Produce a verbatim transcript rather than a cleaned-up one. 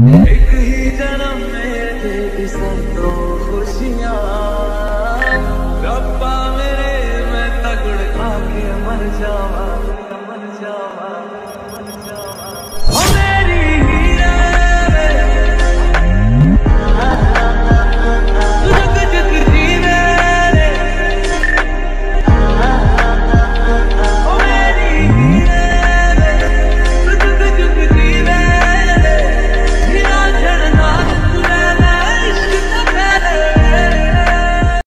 एक ही जन्म में दे संतो खुशियाँ, रब्बा मेरे मैं तगड़ खा के मर जावा।